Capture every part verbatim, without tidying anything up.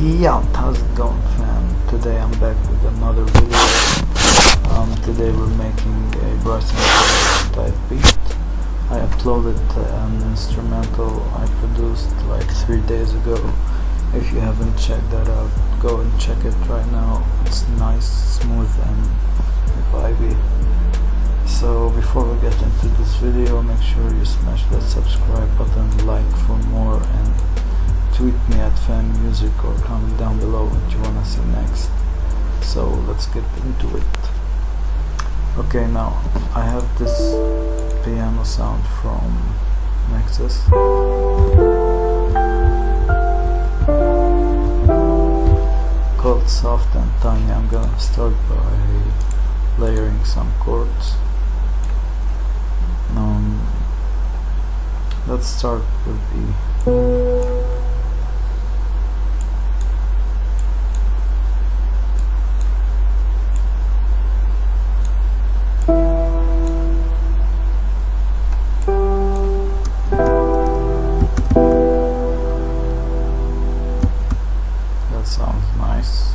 Yeah, how's it going, fam? Today I'm back with another video. Um, today we're making a Bryson Tiller type beat. I uploaded an instrumental I produced like three days ago. If you haven't checked that out, go and check it right now. It's nice, smooth and vibey. So before we get into this video, make sure you smash that subscribe button, like for more, and tweet me at fan music or comment down below what you wanna see next. So let's get into it. Okay, now I have this piano sound from Nexus. Called Soft and Tiny. I'm gonna start by layering some chords. Um, let's start with the that sounds nice.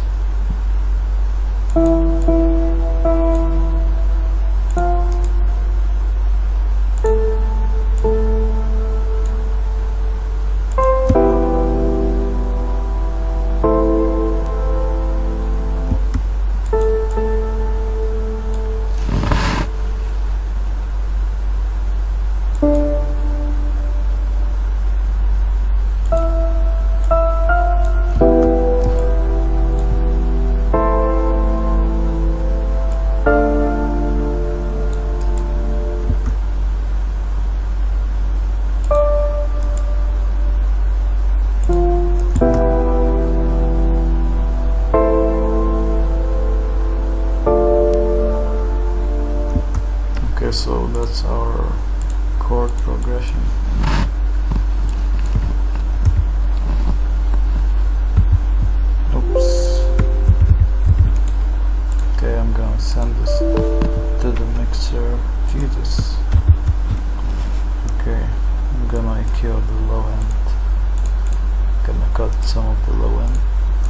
So that's our chord progression. Oops. Okay, I'm gonna send this to the mixer. Jesus. Okay, I'm gonna E Q the low end. Gonna cut some of the low end.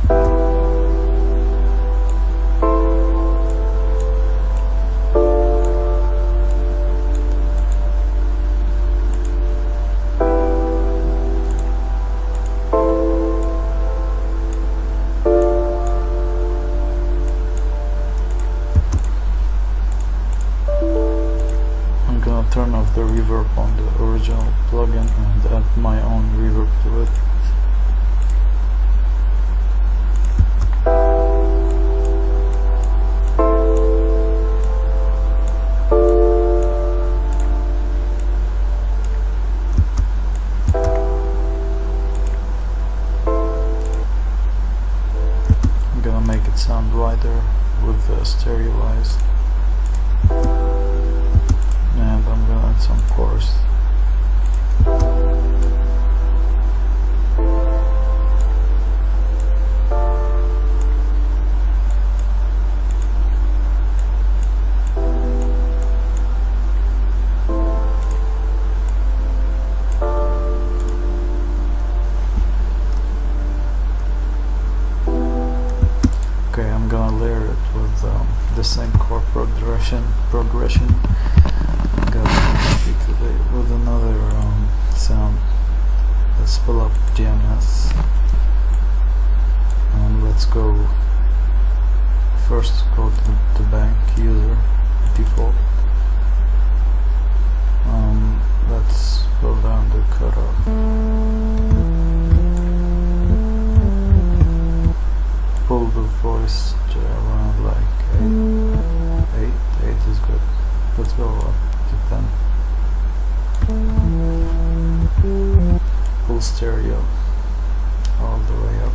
Turn off the reverb on the original plugin and add my own reverb to it. I'm gonna make it sound wider with the stereoized. And I'm gonna add some chorus. Okay, I'm gonna layer it with um, the same chord progression. Progression. With another um, sound. Let's pull up G M S and let's go first go to the bank user default. Um, let's go down the cutoff. Pull the voice to around like eight. Eight, eight is good. Let's go up to ten. Full stereo all the way up.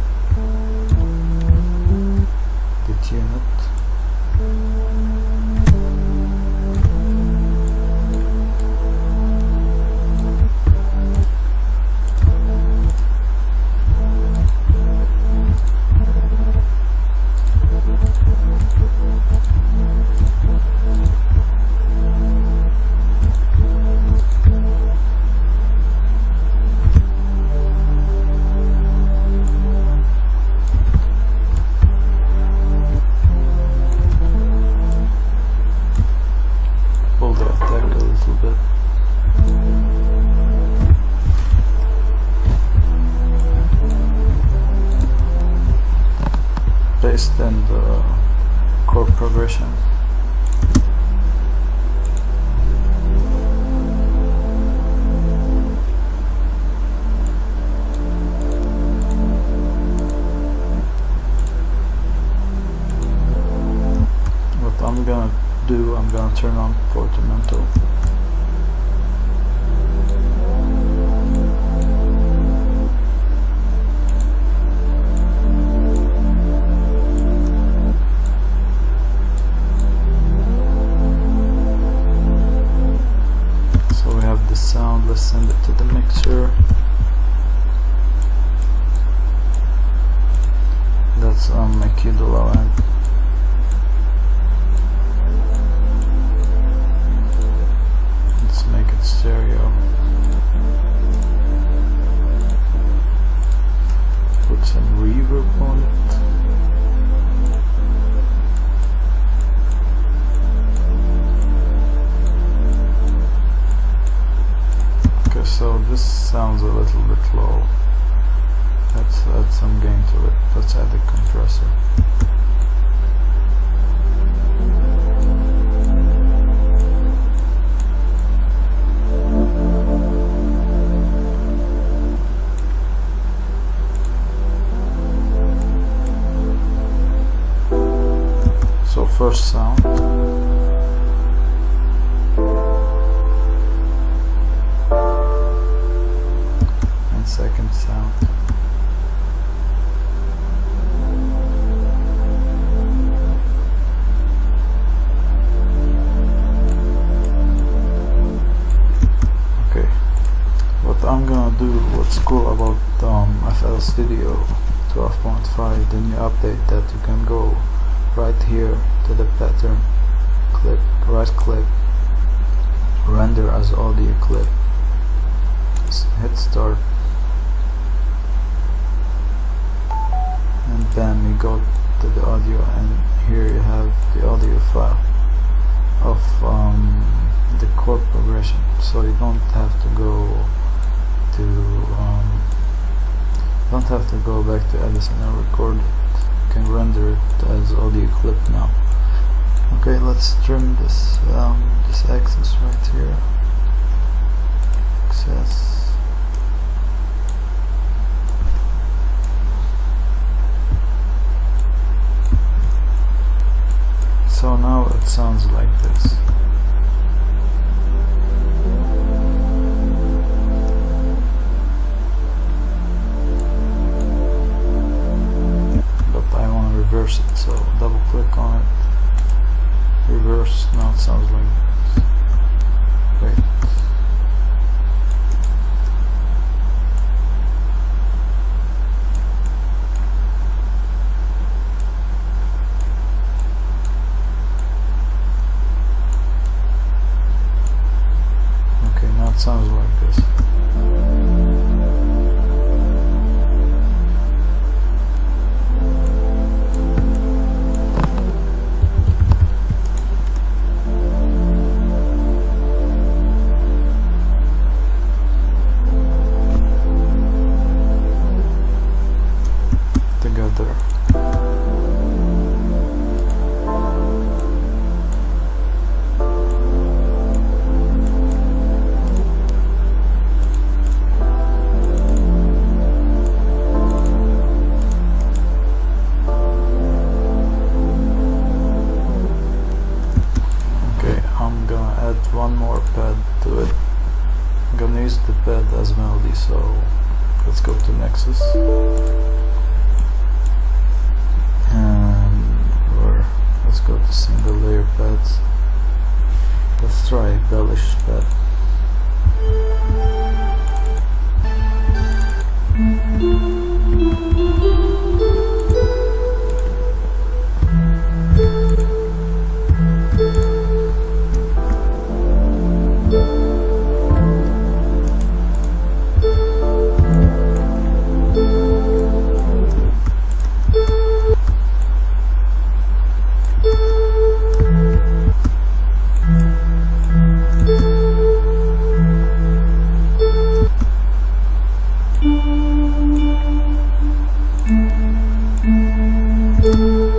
Detune it. paste in the chord progression. What I'm gonna do, I'm gonna turn on portamento. Sound, let's send it to the mixer. That's on my key to low end. Let's make it stereo. Put some reverb on it. So this sounds a little bit low. Let's add some gain to it. Let's add a compressor. So first sound. Second sound. Okay, what I'm gonna do, what's cool about um, F L Studio twelve point five, the new update, that you can go right here to the pattern, click, right click, render as audio clip, hit start, and then you go to the audio, and here you have the audio file of um, the chord progression, so you don't have to go to um, don't have to go back to Edison and record it. You can render it as audio clip now. Okay, let's trim this um, this axis right here. Access. So now it sounds like this. But I want to reverse it, so double click on it, reverse. Now it sounds like this. Wait. It sounds like this. Together. One more pad to it. I'm gonna use the pad as melody, so let's go to Nexus and or let's go to single layer pads. Let's try embellish pad. Thank you.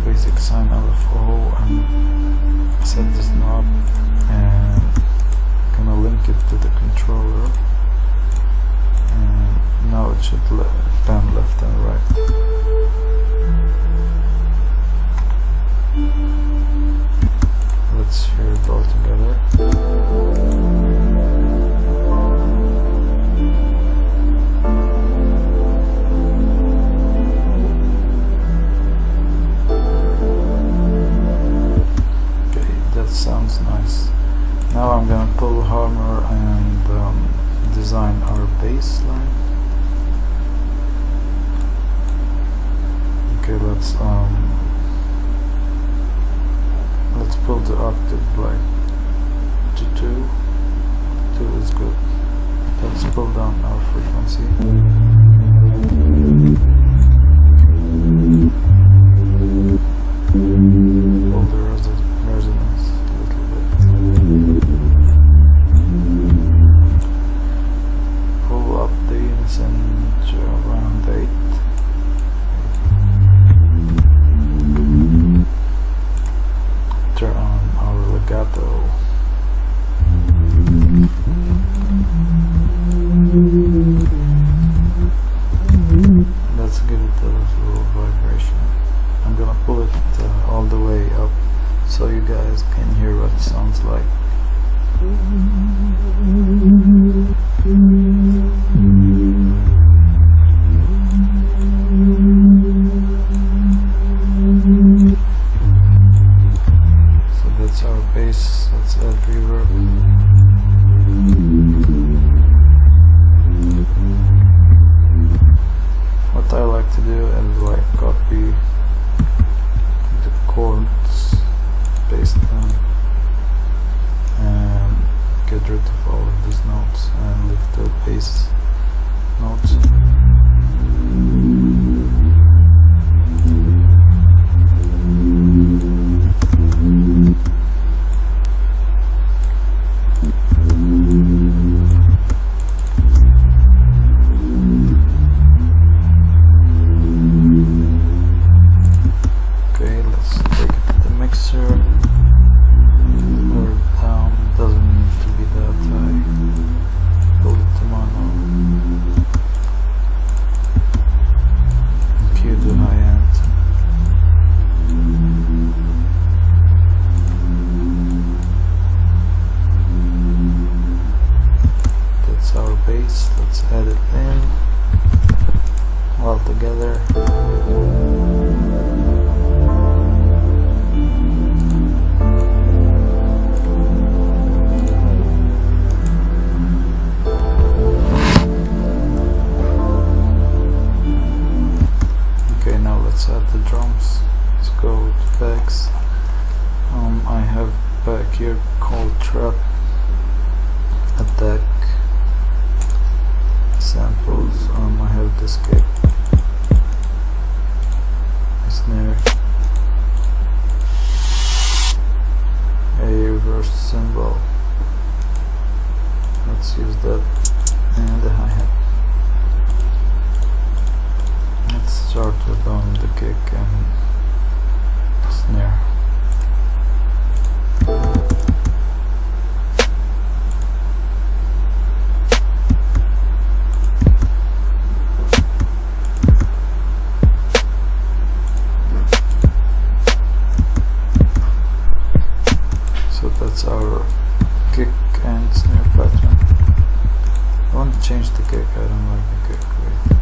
basic sine L F O, and set this knob and gonna link it to the controller, and now it should le pan left and right. Let's hear it all together. Sounds nice. Now I'm gonna pull hammer and um, design our bass line. Okay, let's um let's pull the octave like to two. Two is good. Let's pull down our frequency. Pull the resi resonance. Pull up the instant to around eight. Turn on our legato. Let's give it a little vibration. I'm gonna pull it uh, all the way up so you guys can hear what it sounds like. So that's our bass. Let's add reverb. What I like to do is like copy the chords, paste them, and get rid of all of these notes and leave the bass notes. Okay, let's take it to the mixer. Lower it down, doesn't need to be that high. Pull it to mono. Cue to high end. That's our bass. Let's add it in all together. Let's add the drums. Let's go to packs. Um, I have a pack here called Trap Attack Samples. Um, I have this kick, a snare, a reverse cymbal. Let's use that, and the hi-hat. Let's start with um, the kick and snare. So that's our kick and snare pattern. I want to change the kick, I don't like the kick. Wait.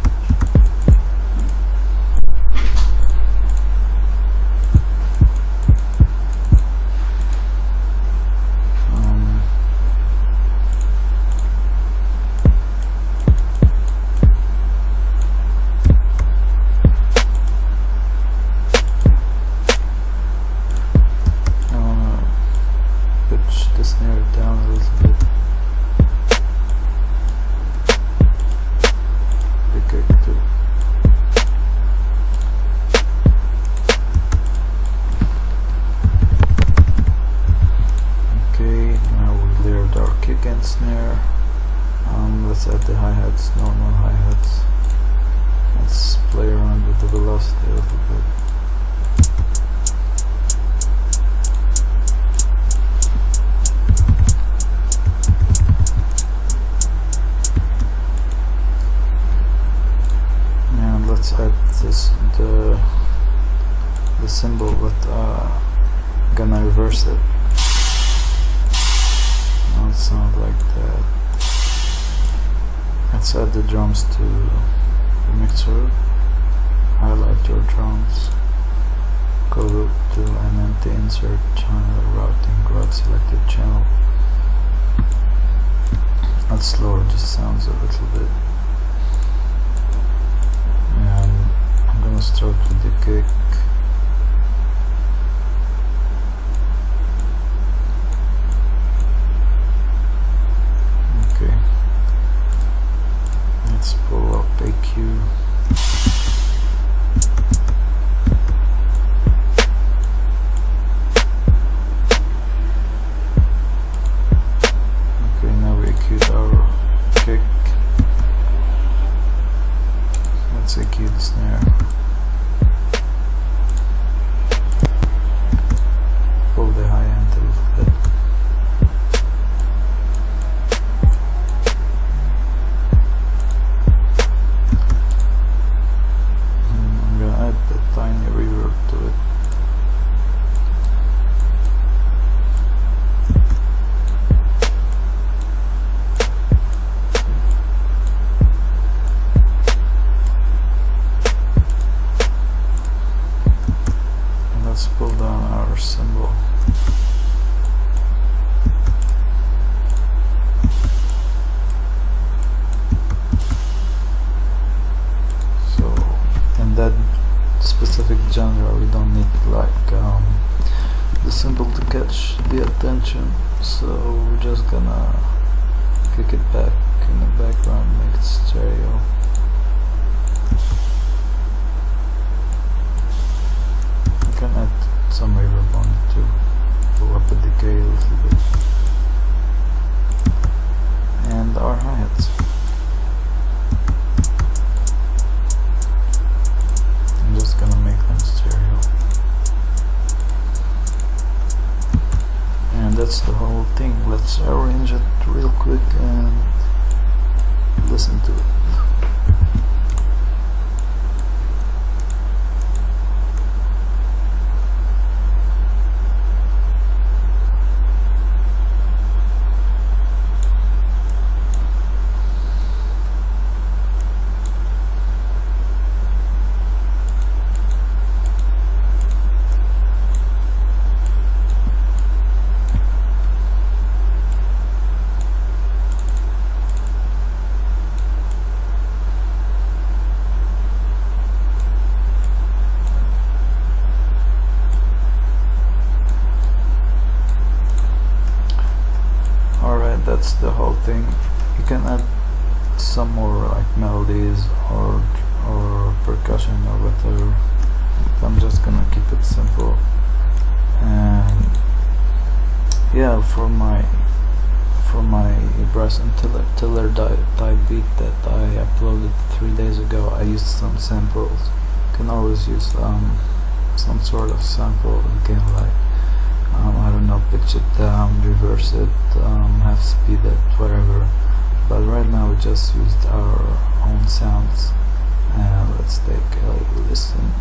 The snare down a little bit. The kick too. Okay, now we layered our kick and snare. Um, let's add the hi-hats, normal hi-hats. Let's play around with the velocity a little bit. cymbal, but uh, I'm gonna reverse it. Now it sounds like that. Let's add the drums to the mixer. Highlight your drums. Go to an empty insert channel routing, route selected channel. Let's slower the sounds a little bit. And I'm gonna start with the kick. Okay. Let's pull up A Q. E Q the snare. Pull the high end a little bit. And I'm gonna add a tiny reverb to it. Let's pull down our cymbal. So in that specific genre we don't need like um, the cymbal to catch the attention, so we're just gonna kick it back in the background, make it stereo. Can add some reverb on it too, pull up the decay a little bit, and our hi-hats. I'm just gonna make them stereo, and that's the whole thing. Let's arrange it real quick and listen to it. That's the whole thing. You can add some more like melodies or or percussion or whatever. I'm just gonna keep it simple. And yeah, for my for my Bryson Tiller, Tiller type beat that I uploaded three days ago, I used some samples. You can always use um, some sort of sample. You can like Um, I don't know, pitch it down, reverse it, um, half speed it, whatever. But right now we just used our own sounds, and let's take a listen.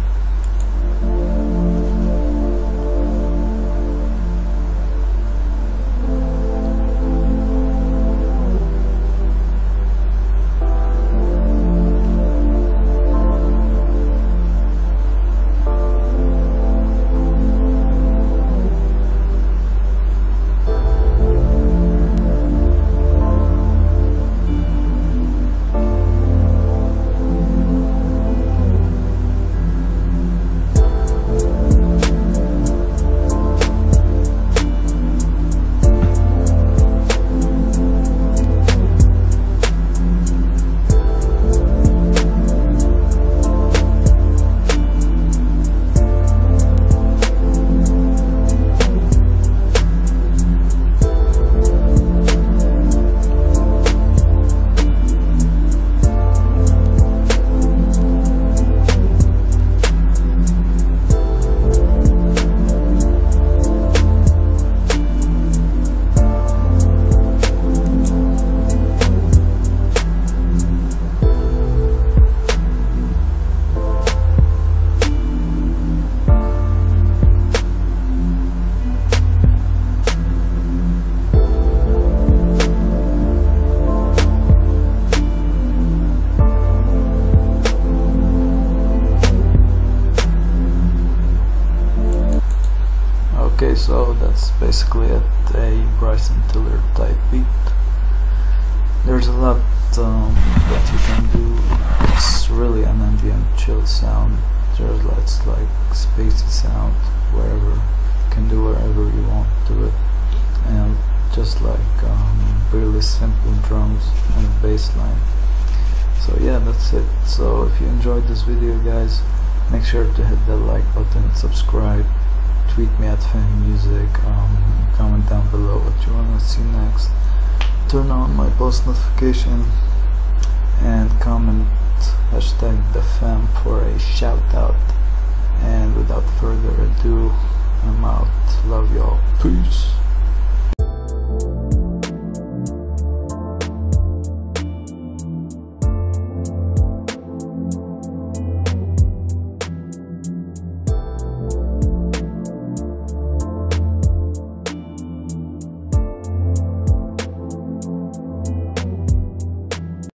Okay, so that's basically it, a Bryson Tiller type beat. There's a lot um, that you can do. It's really an ambient chill sound. There's it's like spacey sound, wherever you can do wherever you want to it, and just like um, really simple drums and a bass line. So yeah, that's it. So if you enjoyed this video, guys, make sure to hit the like button, subscribe, tweet me at Fame Music, um, comment down below what you want to see next, turn on my post notification, and comment hashtag the fam for a shout out. And without further ado, I'm out. Love y'all. Peace.